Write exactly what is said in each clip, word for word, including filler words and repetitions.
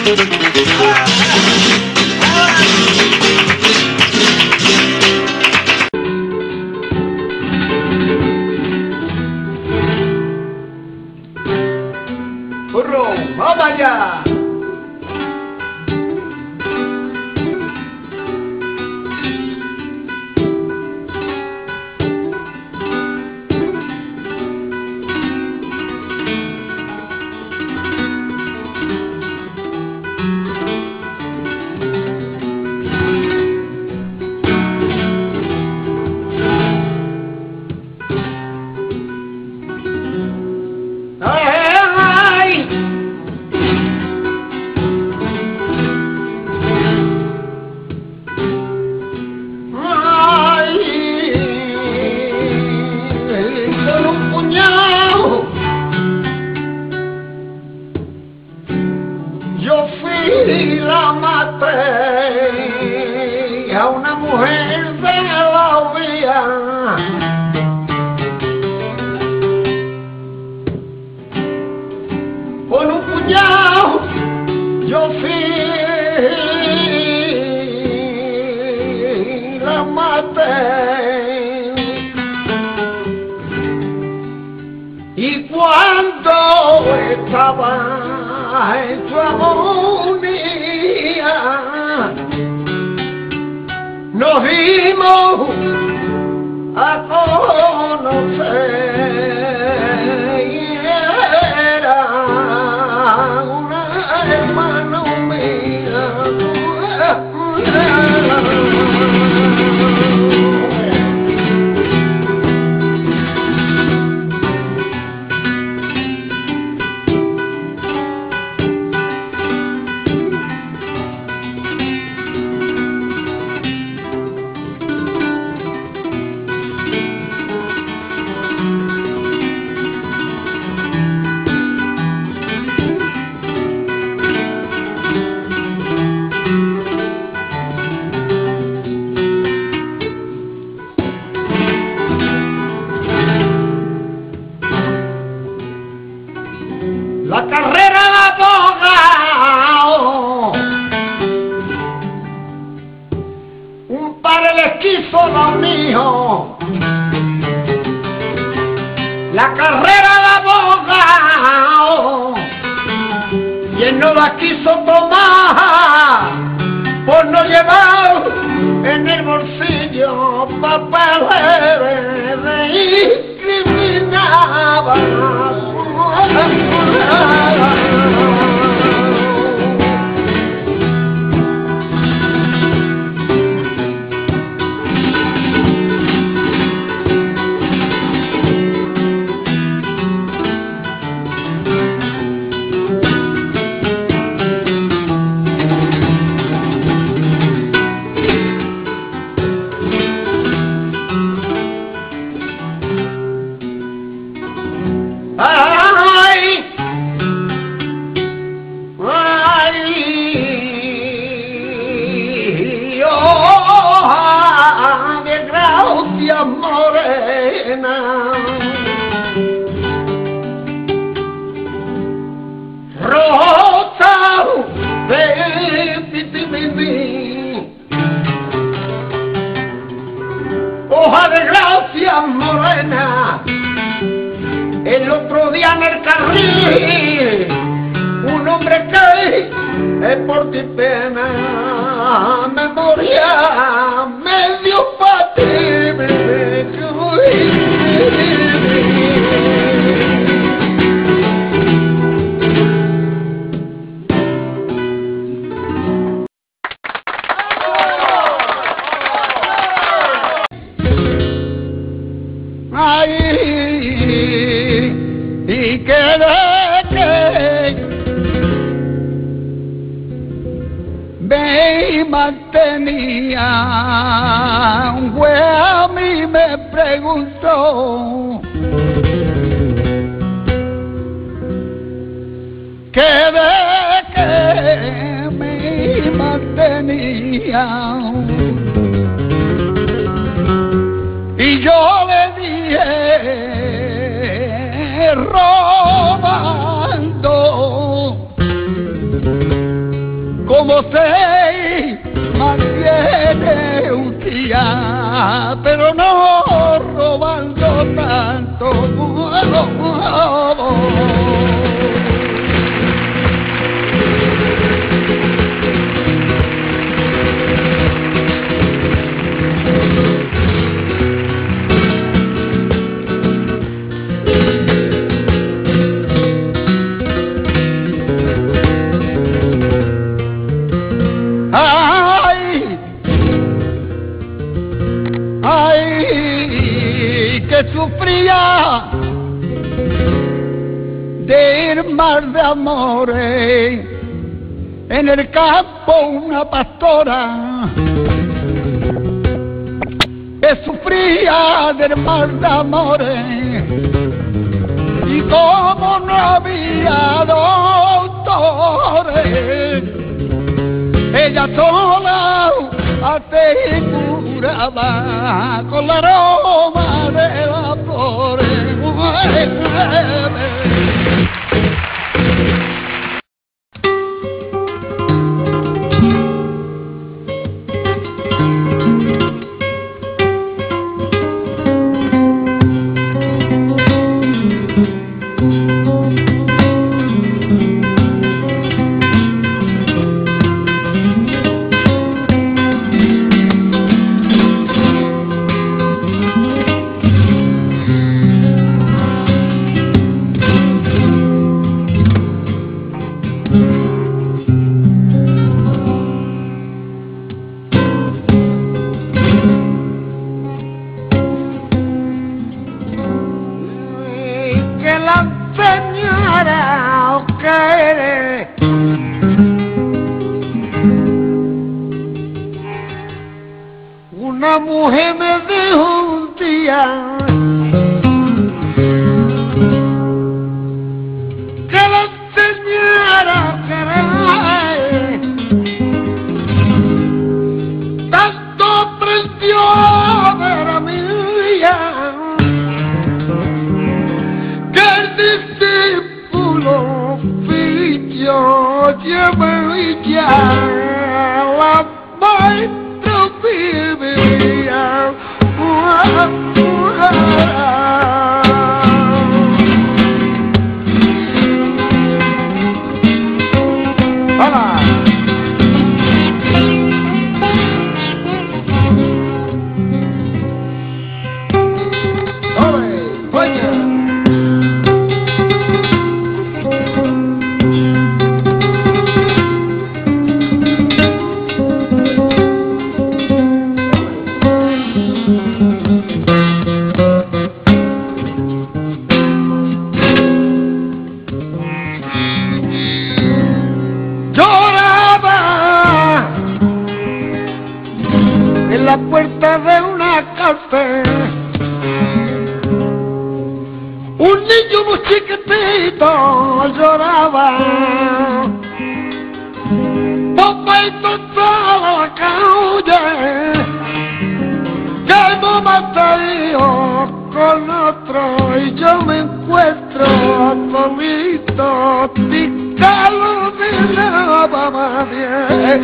¡Burro! ¡Vamos allá! Yo fui y la maté a una mujer de la vía. Con un puñado yo fui y la maté. Y cuando estaba en su agonía, nos vimos a conocer y era una hermana mía. La carrera de abogado, un par el esquizo lo mío. La carrera de abogado, y él no la quiso tomar por no llevar en el bolsillo papeles de discriminaba. Ay, ay, oh, de gracia morena, rosa de pitimini, hoja de gracia morena. El otro día en el carril, un hombre que es por ti pena, memoria medio para ti. Ay, y que de que me mantenía, un güey a mí me preguntó que de que me mantenía, y yo le dije robando, yo sé, mantiene un día, pero no robando tanto. Sufría de ir mar de amores, en el campo una pastora que sufría del mar de amores, y como no había doctores, ella sola aseguraba con la aroma de vapores. Una mujer me dijo un día que la enseñara a querer, tanto aprendió a ver a mi vida, que el discípulo pidió lleve ya la maestra vivía. Hola. En la puerta de una cárcel, un niño muy chiquitito lloraba. Papito estaba la calle, que no me traído con otro, y yo me encuentro solito, picado de la mamá bien.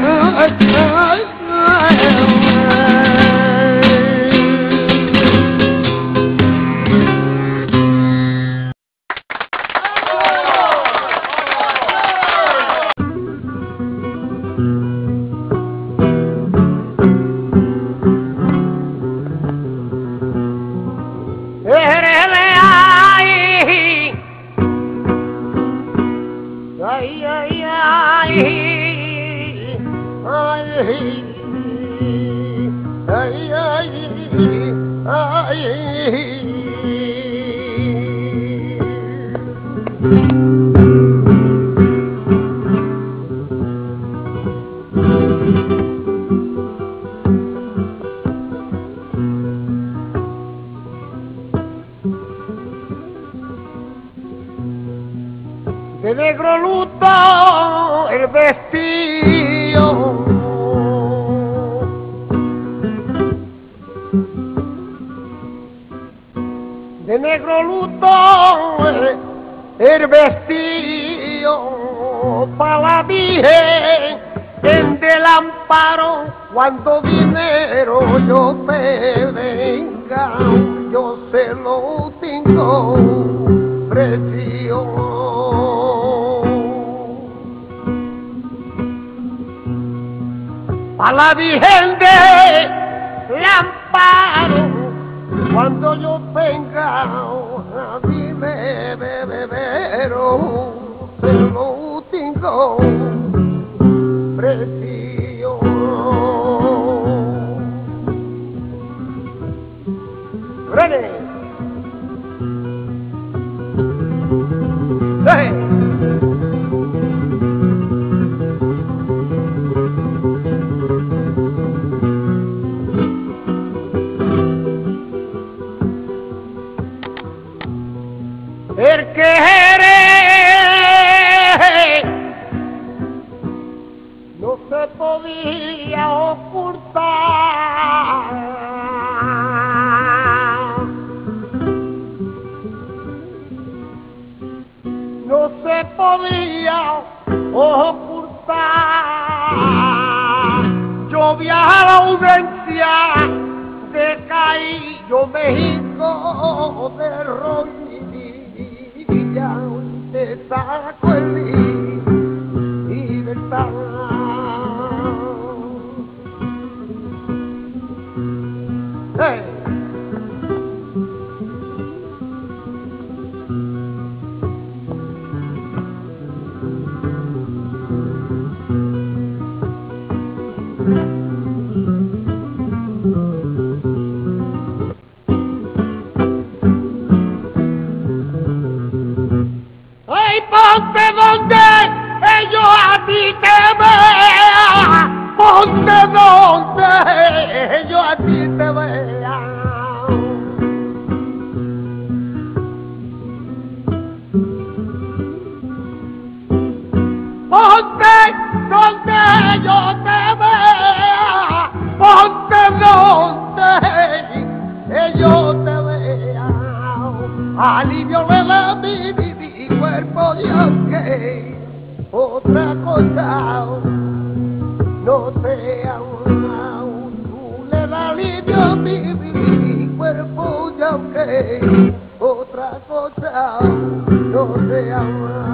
Ay, ay, ay, ay, ay, de negro luto el vestido, de negro luto el vestido, para la Virgen en del amparo cuando dinero yo te venga, yo se lo tengo precio. A la Virgen de Amparo, cuando yo tenga a mi bebedero, se lo tengo precio. ¡René! ¡Sí! El que eres no se podía ocultar, no se podía ocultar. Yo viajé a la audiencia de Caillo, México, de Roy, te saco el libertad. Hey. Ponte donde ellos a ti te vean, ponte donde ellos a ti te vean. Ponte donde ellos te vean, ponte donde ellos te vean. Alivio le da mi cuerpo de aunque otra cosa no sea tú le das alivio a mi, mi cuerpo de aunque otra cosa no sea